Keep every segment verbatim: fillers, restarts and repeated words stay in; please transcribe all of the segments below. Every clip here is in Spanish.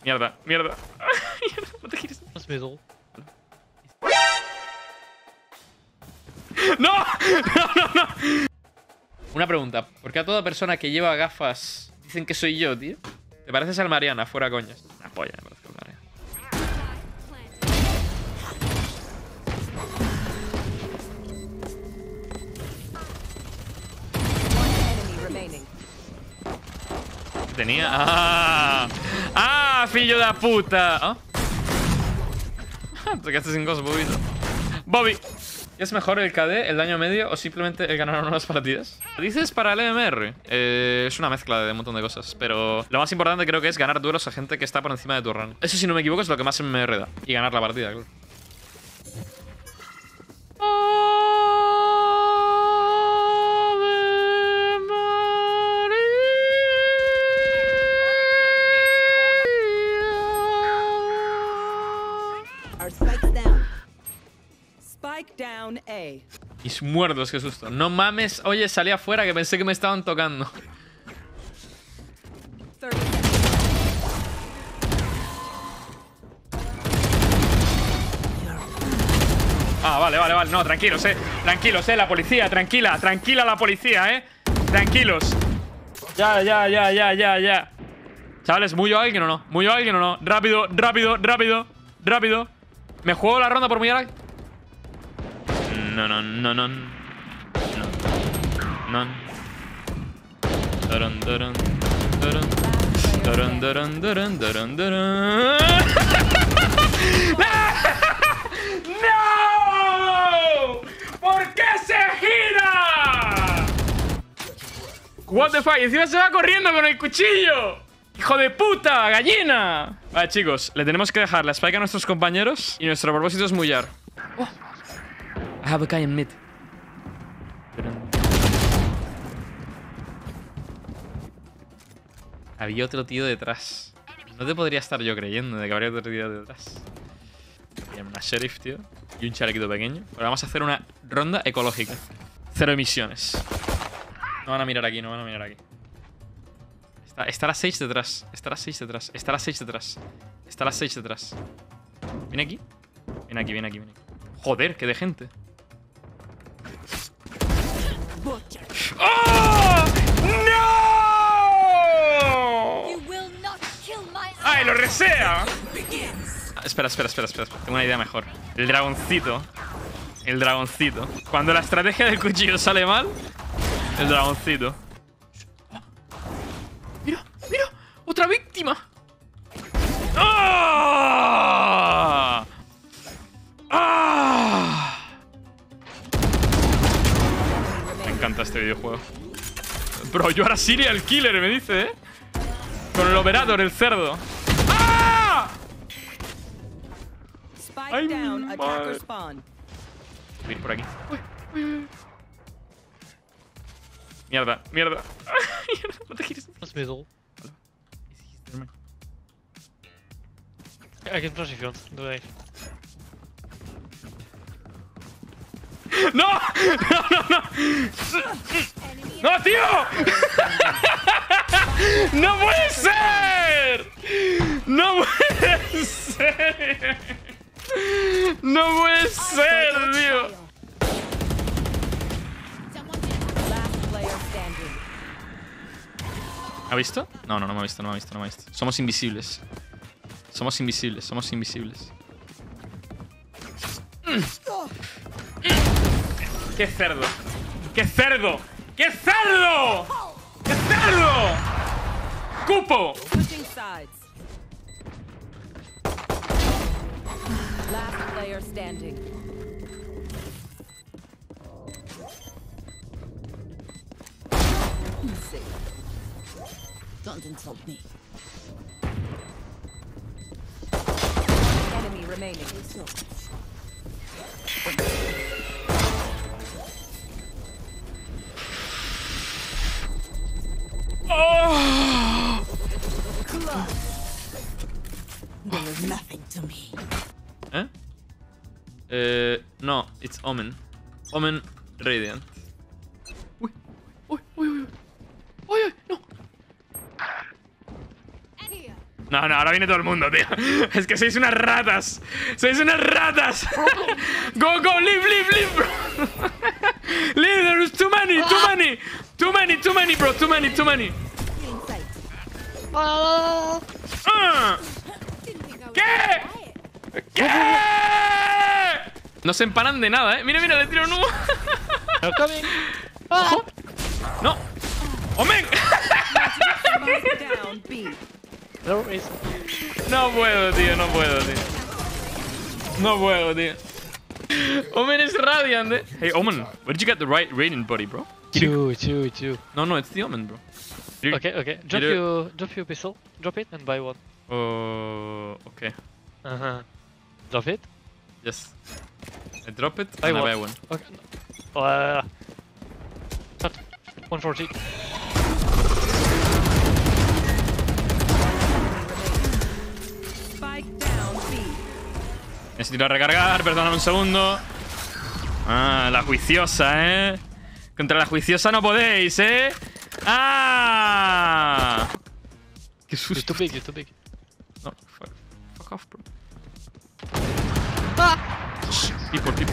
Mierda, mierda. Mierda, no te gires. Middle. ¡No! ¡No, no, no! Una pregunta. ¿Por qué a toda persona que lleva gafas dicen que soy yo, tío? ¿Te pareces al Mariana? Fuera coñas. Una polla, me parezco al Mariana. Tenía... ¡Ah! ¡Ah, fillo de puta! ¿Ah? Te quedaste sin cosas, Bobito. Bobby. ¿Es mejor el K D, el daño medio o simplemente el ganar unas partidas? ¿Dices para el E M R? Eh, es una mezcla de un montón de cosas. Pero lo más importante creo que es ganar duelos a gente que está por encima de tu rank. Eso, si no me equivoco, es lo que más M M R da. Y ganar la partida, claro. Down A. Mis muertos, qué susto. No mames. Oye, salí afuera que pensé que me estaban tocando. Ah, vale, vale, vale. No, tranquilos, eh. Tranquilos, eh. La policía, tranquila. Tranquila la policía, eh. Tranquilos. Ya, ya, ya, ya, ya, ya. Chavales, ¿mullo a alguien o no? ¿Mullo a alguien o no? Rápido, rápido, rápido. Rápido. ¿Me juego la ronda por mullar a alguien? No, no, no, no. No. No. Doron, doron, doron. Doron, doron, doron, doron, doron. ¡No! ¿Por qué se gira? What the fuck? Y encima se va corriendo con el cuchillo. ¡Hijo de puta! ¡Gallina! Vale, chicos, le tenemos que dejar la spike a nuestros compañeros y nuestro propósito es mullar. Oh. I have a guy in mid. Había otro tío detrás. No te podría estar yo creyendo de que habría otro tío detrás. Bien, una sheriff, tío. Y un chalequito pequeño. Ahora vamos a hacer una ronda ecológica. Cero emisiones. No van a mirar aquí, no van a mirar aquí. Está, está la Sage detrás. Está la Sage detrás. Está la Sage detrás. Está la Sage detrás. ¿Viene aquí? Viene aquí, viene aquí, viene aquí. Joder, qué de gente. ¡Oh! ¡No! ¡Ay, lo resea! Espera, espera, espera, espera. Tengo una idea mejor. El dragoncito. El dragoncito. Cuando la estrategia del cuchillo sale mal, el dragoncito. ¡Mira! ¡Mira! ¡Otra víctima! ¡Ah! ¡Ah! Me encanta este videojuego. Bro, yo ahora serial killer, me dice, ¿eh? Con el Operator, el cerdo. ¡Ah! ¡Ay, madre! Voy a ir por aquí. Uy, uy, uy. Mierda, mierda. Mierda, no te gires. Middle. I can flash if you want. Do I? ¡No! ¡No, no, no! ¡No, tío! ¡No puede ser! ¡No puede ser! ¡No puede ser, tío! ¿Ha visto? No, no, no me ha visto, no me ha visto, no me ha visto. Somos invisibles. Somos invisibles, somos invisibles. ¡Qué cerdo! ¡Qué cerdo! ¡Qué cerdo! ¡Qué cerdo! ¡Cupo! Last player standing. Easy. Don't insult me. Enemy remaining. Oh! There is nothing to me. ¿Eh? Eh, no, it's Omen. Omen Radiant. Uy, uy, uy, uy, uy, uy, no. No, no, ahora viene todo el mundo, tío. Es que sois unas ratas. Sois unas ratas. Go, go, leave, leave, leave, bro. Leave, there's too many, too many. Too many, too many, bro. Too many, too many. Ah. Ah. ¿Qué? ¿Qué? No se empanan de nada, eh. Mira, mira, le tiro un humo. No coming. Ojo. No. ¡Omen! Spike down B. No, it's No puedo, tío, no puedo, tío. No puedo, tío. Omen is Radiant, eh. Hey, Omen, where did you get the right rating, buddy, bro? two, two, two. No, no, it's the Omen, bro. You- Okay, okay. Drop you do- your, drop your pistol. Drop it and buy one. Oh, okay. Uh huh. Drop it. Yes. I drop it Buy and I one. buy one. Okay. Uh. Cut. one forty. Spike down B. Necesito recargar, perdóname un segundo. Ah, la juiciosa, ¿eh? Contra la juiciosa no podéis, ¿eh? ¡Ah! ¡Qué You're susto! too big, you're too big. No, fuck, fuck off, bro. Ah! People, people.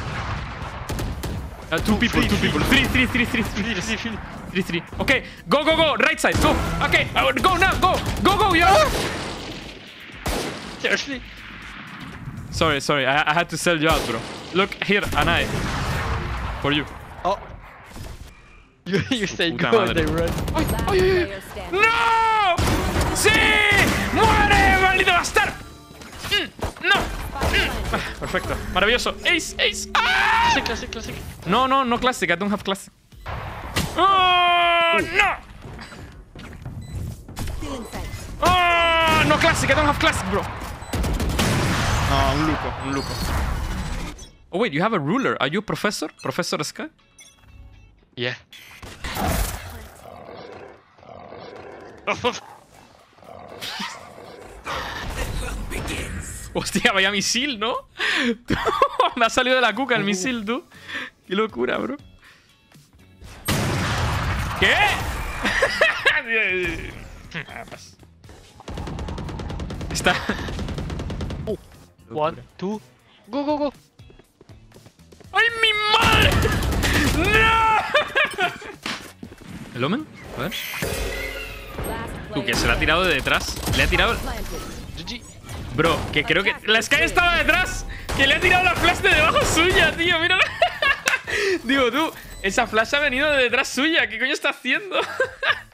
Uh, two people, two people. Three, three, three, three, three, three, three, three, three. Okay, go, go, go. Right side, go. Okay, I would go now. Go, go, go. Yeah. Seriously? Sorry, sorry. I, I had to sell you out, bro. Look here, an eye for you. Oh. You, you say Puta go madre. and they run. Last player standing. ¡No! ¡Sí! ¡Muere, maldito bastardo! Mm, ¡No! Ah, perfecto. Maravilloso. Ace, ace. ¡Ah! Classic, classic, classic. No, no, no classic. I don't have classic. ¡Oh, no! Still inside. ¡Oh, no classic! I don't have classic, bro. No, un luco, un luco. Oh, wait, you have a ruler. Are you a professor? Professor Sky? Yeah. Hostia, vaya misil, ¿no? Me ha salido de la cuca el misil, tú. Qué locura, bro. ¿Qué? Ah, pues. Está. One, two. Go, go, go. ¡Ay, mi madre! ¡No! ¿El Omen? A ver. Last Tú, que player se la ha tirado de detrás. Le ha tirado. planted. G G. Bro, que creo que. La Sky estaba detrás. Que le ha tirado la flash de debajo suya, tío. Mírala. Digo, tú, esa flash ha venido de detrás suya. ¿Qué coño está haciendo?